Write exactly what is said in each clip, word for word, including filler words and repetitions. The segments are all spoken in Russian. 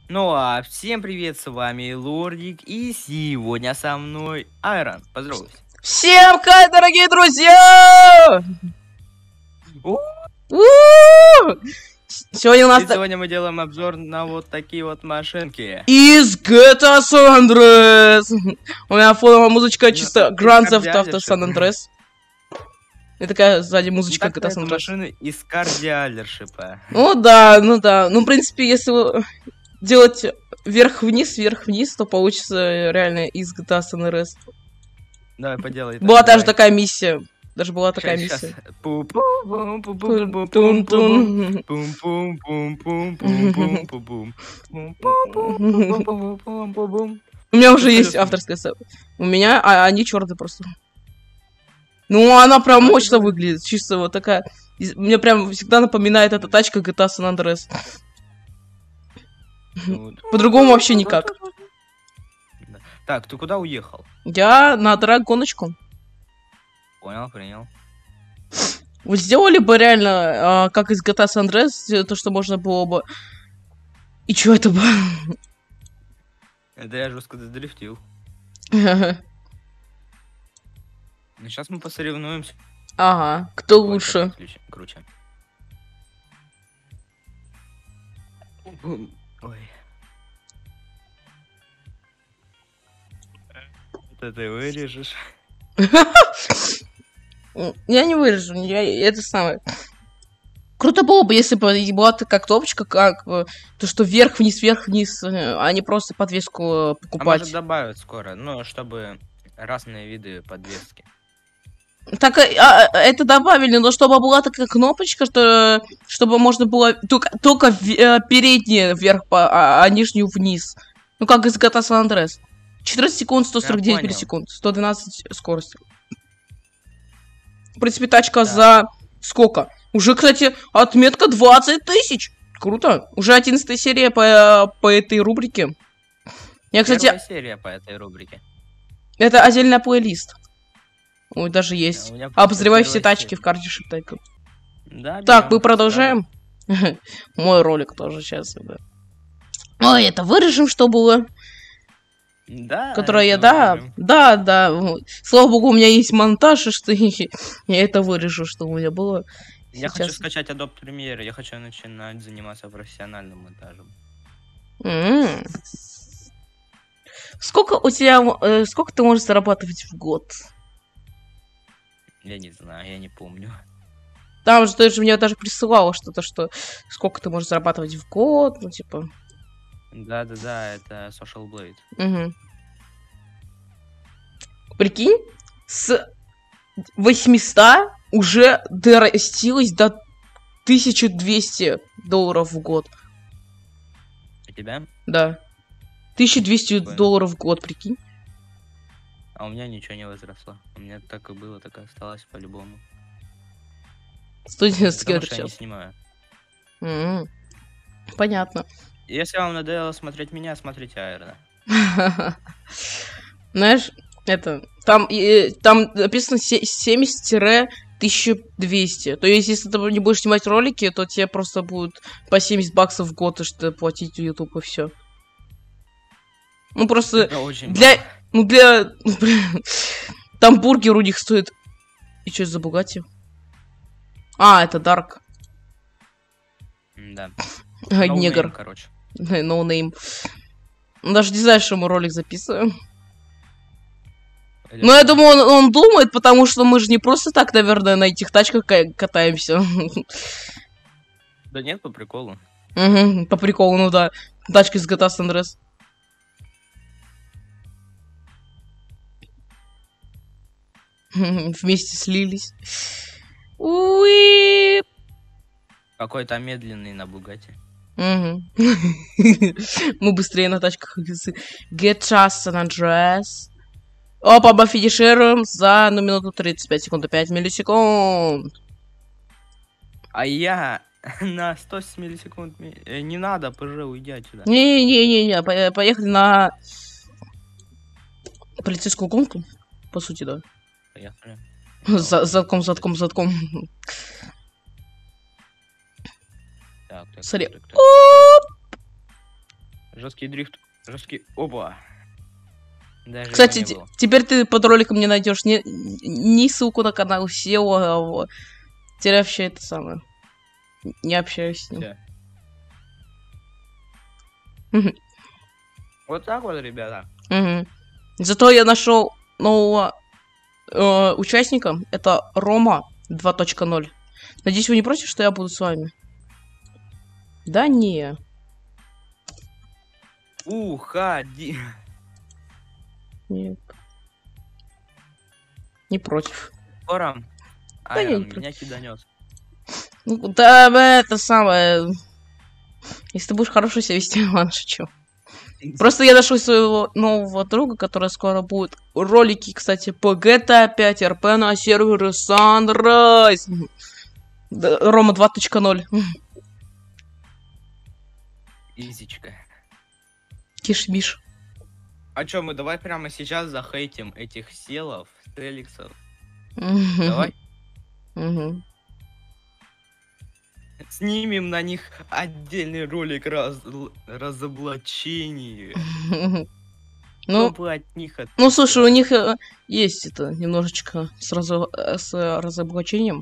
Ну а всем привет, с вами Лордик, и сегодня со мной Айрон. Поздоровайся. Всем хай, дорогие друзья! Сегодня у нас... И сегодня мы делаем обзор на вот такие вот машинки. Из джи ти эй San Andreas. У меня фоновая музычка чисто Ну, Grand Theft кардиалишь, Auto San Andreas. И такая сзади музычка Так, джи ти эй это San Andreas. машины из кардиалершипа. Ну да, ну да. Ну, в принципе, если делать вверх-вниз, вверх-вниз, то получится реально из джи ти эй San Andreas. Давай, поделай. Была даже такая миссия. Даже была такая Щас, миссия. У меня уже есть авторская сцена. У меня, а они черные просто. Ну, она прям мощно выглядит. Чисто вот такая. Мне прям всегда напоминает эта тачка джи ти эй San Andreas. По-другому вообще никак. Так, ты куда уехал? Я на драг-гоночку. Понял, принял. Вот сделали бы реально, а, как из джи ти эй San Andreas, то, что можно было бы... И чё это было? Это я жестко задрифтил. Ну, сейчас мы посоревнуемся. Ага, кто лучше? Круче. Ой. Это ты вырежешь. Я не вырежу, я, это самое. Круто было бы, если бы была такая кнопочка, как то, что вверх-вниз, вверх-вниз, а не просто подвеску покупать. А может добавят скоро, ну, чтобы разные виды подвески. Так, а, это добавили, но чтобы была такая кнопочка, что чтобы можно было только, только передние вверх, а, а нижнюю вниз. Ну, как из джи ти эй San Andreas. четырнадцать секунд, сто сорок девять миллисекунд, сто двенадцать скорость. В принципе, тачка да. За сколько? Уже, кстати, отметка двадцать тысяч. Круто. Уже одиннадцатая серия по, по этой рубрике. Я, кстати... Первая серия по этой рубрике. Это отдельный плейлист. Ой, даже есть. Да, обозревай все тачки серия. В карте Шиптайка. Да, так, мы продолжаем. Мой ролик тоже сейчас. Ой, это вырежем, что было. Да. Которое я, да, да, да. Слава богу, у меня есть монтаж, что я это вырежу, что у меня было. Я сейчас. Хочу скачать Adobe Premiere, я хочу начинать заниматься профессиональным монтажем. Mm. Сколько у тебя, э, сколько ты можешь зарабатывать в год? Я не знаю, я не помню. Там же ты же мне даже присылала что-то, что сколько ты можешь зарабатывать в год, ну типа. Да-да-да, это Social Blade. Угу. Прикинь, с восьмисот уже дорастилось до тысячи двухсот долларов в год. У тебя? Да. тысяча двести долларов в год, прикинь. А у меня ничего не возросло. У меня так и было, так и осталось по-любому. Студентский я не снимаю. Mm-hmm. Понятно. Если вам надоело смотреть меня, смотрите Айрона. Знаешь, это... Там, и, там написано семьдесят — тысяча двести. То есть, если ты не будешь снимать ролики, то тебе просто будут по семьдесят баксов в год, что платить в YouTube и все. Ну, просто это очень для... мало. Ну, для... Там бургер у них стоит... И что это за Бугатти? А, это Дарк. Да. No негр. Name, короче. No name. Даже не знаю, что мы ролик записываем. Или... Ну, я думаю, он, он думает, потому что мы же не просто так, наверное, на этих тачках катаемся. Да нет, по приколу. Угу, по приколу, ну да. Тачка из джи ти эй San Andreas. Вместе слились. Уи. Какой-то медленный на Бугатти. Угу. Мы быстрее на тачках из джи ти эй San Andreas. Опа, мы финишируем за ну, минуту тридцать пять секунд, пять миллисекунд. А я на сто миллисекунд... Не надо, пожалуй, уйди отсюда. Не-не-не, поехали на полицейскую гонку, по сути, да. Поехали. За задком, задком, задком. Так, так, Смотри. так, так, так. Жесткий дрифт. Жесткий... Оба. Даже Кстати, его не те- было. теперь ты под роликом не найдешь ни, ни ссылку на канал сео, а вот. Теперь вообще это самое. Не общаюсь с ним. Всё. Мгм. Вот так вот, ребята. Мгм. Зато я нашел нового э, участника. Это Рома два точка ноль. Надеюсь, вы не против, что я буду с вами? Да не. Уходи. Нет. Не против. Скоро Да я не Айрон против. меня киданет. Ну, да, это самое. Если ты будешь хорошо себя вести, ладно, шучу. Просто я нашел своего нового друга, который скоро будет. Ролики, кстати, по джи ти эй пять эр пи на сервере Sunrise. Да, Рома два точка ноль. Изичка. Киш-миш. А чё, мы давай прямо сейчас захейтим этих селов, стеликсов. Давай. Мгм. Снимем на них отдельный ролик раз... разоблачения. Ну, Чтобы от них от... ну, слушай, у них э, есть это немножечко с, разо- э, с э, разоблачением.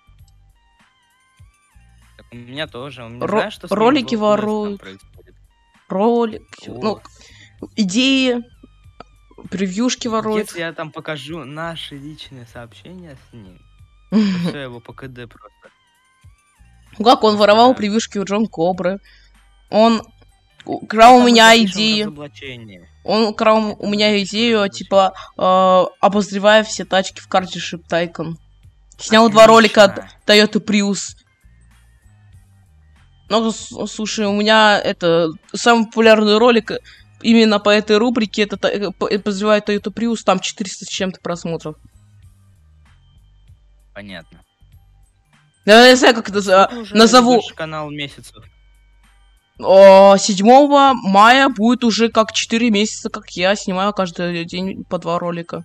Так у меня тоже. У меня, Ро- знаешь, что с ними ролики в эл пи эс там воруют. происходит? Ролик, О. ну, идеи, превьюшки воруют. Если я там покажу наши личные сообщения с ним, все его по КД просто. Ну как он воровал превьюшки у Джон Кобры. Он украл у Это мы меня запишем идеи. разоблачение. Он украл Это у мы меня запишем идею, разоблачение. типа, э, обозревая все тачки в карте Ship Tycoon. Снял два ролика от Отлично. Toyota Prius. Ну, с- слушай, у меня это самый популярный ролик именно по этой рубрике, это та- э, по- э, обозревая Toyota Prius, там четыреста с чем-то просмотров. Понятно. Я не знаю, как это за- Сколько уже назову. ведёшь канал месяцев. О, седьмого мая будет уже как четыре месяца, как я снимаю каждый день по два ролика.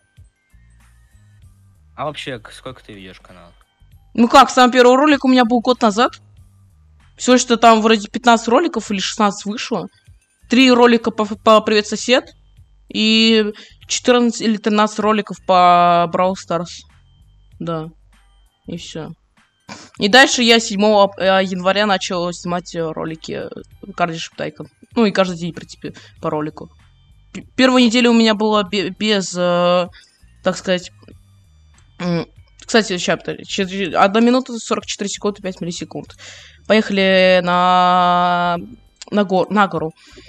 А вообще, к- сколько ты ведешь канал? Ну как, самый первый ролик у меня был год назад. Все, что там вроде пятнадцать роликов или шестнадцать вышло. Три ролика по, по Привет, сосед. И четырнадцать или тринадцать роликов по Brawl Stars. Да. И все. И дальше я седьмого э, января начал снимать э, ролики Кардиш Тайкон. Ну и каждый день, в принципе, по ролику. П- Первая неделя у меня была бе- без, э, так сказать... м, Кстати, сейчас, одна минута сорок четыре секунды, пять миллисекунд. Поехали на... На, гор... на гору.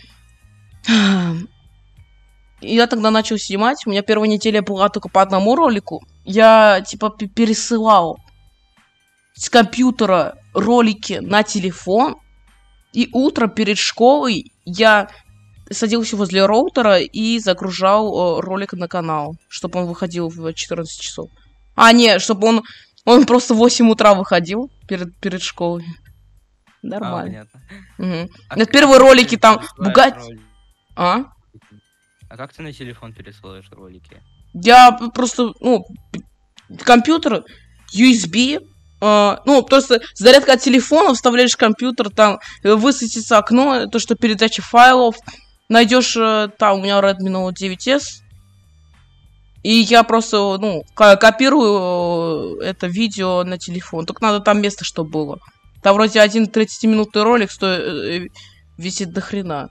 И я тогда начал снимать. У меня первая неделя была только по одному ролику. Я, типа, п- пересылал с компьютера ролики на телефон. И утром перед школой я садился возле роутера и загружал э, ролик на канал, чтобы он выходил в четырнадцать часов. А, не, чтобы он... Он просто в восемь утра выходил перед, перед школой. А, Нормально. понятно. Мгм. А На как первые ты ролики там пересылаешь Бугатти... ролики? А? А как ты на телефон пересылаешь ролики? Я п- просто, ну, п- компьютер, ю эс би, э, ну, просто зарядка от телефона, вставляешь в компьютер, там э, высветится окно, то, что передача файлов, найдешь, э, там, у меня Redmi Note девять эс, и я просто, ну, ко- копирую э, это видео на телефон, только надо там место, чтобы было. Там вроде один тридцатиминутный ролик стоит, э, висит до хрена.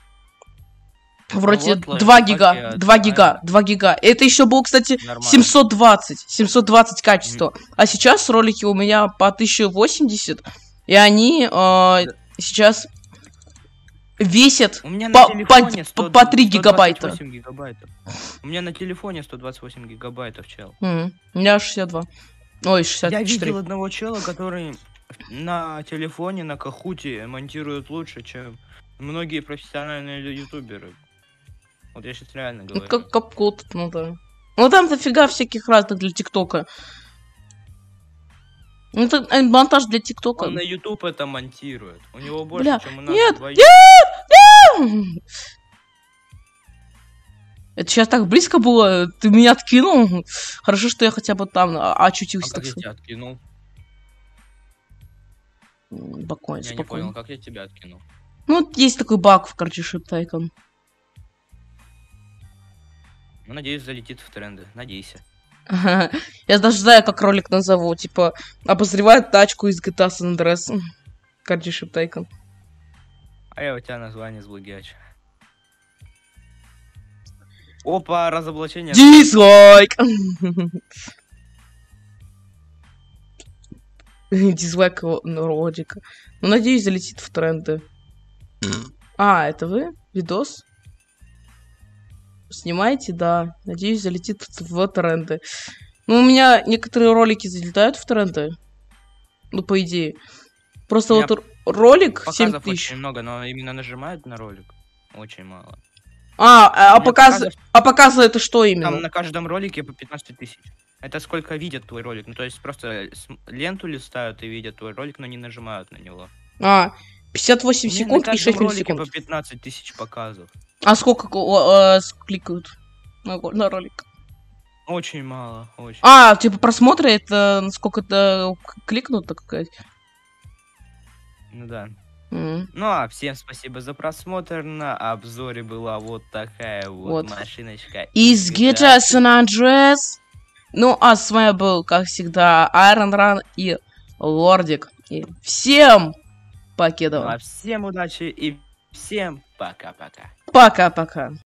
Вроде вот два лайфхаки гига, от два гига, Айрона. два гига. Это еще было, кстати, Нормально. семьсот двадцать, семьсот двадцать качество. А сейчас ролики у меня по тысяча восемьдесят, и они э, сейчас весят У меня по- на по- телефоне по- по три гигабайта. сто двадцать восемь гигабайтов. У меня на телефоне сто двадцать восемь гигабайтов, чел. М, у меня шестьдесят два. Ой, шестьдесят Я четыре. видел одного чела, который на телефоне, на Кахуте монтирует лучше, чем многие профессиональные ютуберы. Вот я сейчас реально Ну, говорю. как капкот, ну да. Ну там дофига всяких разных для ТикТока. Ну, это э, монтаж для ТикТока. Он на ютуб это монтирует. У него больше, Бля, чем у нас нет, двоих. Это сейчас так близко было, ты меня откинул. Хорошо, что я хотя бы там а, А очутился, как так я сказать. тебя откинул? М, Спокойно, Я не спокойно. понял, как я тебя откинул. Ну, вот есть такой баг в карте Ship Tycoon. Ну, надеюсь, залетит в тренды. Надейся. Я даже знаю, как ролик назову. Типа, обозревает тачку из джи ти эй San Andreas. Карте Ship Tycoon. А я у тебя название сблагиачу. Опа, разоблачение. Дизлайк! Дизлайк ролика. Ну, надеюсь, залетит в тренды. А, это вы? Видос? Снимаете? Да. Надеюсь, залетит в тренды. Ну, у меня некоторые ролики залетают в тренды. Ну, по идее. Просто вот р- ролик семь Показов тысяч. очень много, но именно нажимают на ролик очень мало. А, а, У меня показ... показов- а показы это что Там именно? на каждом ролике по пятнадцать тысяч. Это сколько видят твой ролик. Ну, то есть просто с- ленту листают и видят твой ролик, но не нажимают на него. А, пятьдесят восемь У меня на секунд и каждом шесть ролике секунд. по пятнадцать тысяч показов. А сколько о, э, с- кликают на, го- на ролик? Очень мало, очень. А, типа просмотры, это сколько-то кликнут, так сказать. Ну да. М. Ну а всем спасибо за просмотр. На обзоре была вот такая вот, Вот. машиночка Из джи ти эй San Andreas. Ну, а с вами был, как всегда, Iron Run и Лордик. И всем Ну, покедова. а всем удачи и всем пока-пока. Пока-пока.